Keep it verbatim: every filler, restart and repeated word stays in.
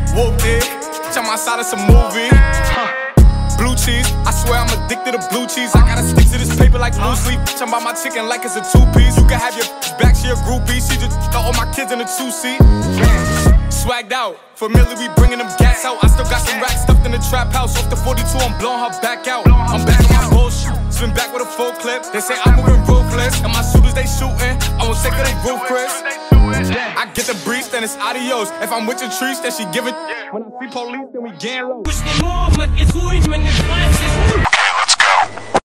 Whooped it, I'm outside of some movie. Huh. Blue cheese, I swear I'm addicted to blue cheese. I gotta stick to this paper like blue sleep. I'm about my chicken like it's a two-piece. You can have your back, she a groupie. She just got all my kids in a two-seat. Swagged out, familiar, we bringing them gas out. I still got some racks stuffed in the trap house. Off the forty-two, I'm blowing her back out. I'm back on my bullshit, spin back with a full clip. They say I'm moving ruthless, and my shooters they shooting. I won't take her they roof, Chris. I get the breeze, then it's adios. If I'm with your trees, then she give it. When I see police, then we gang low. Okay, let's go.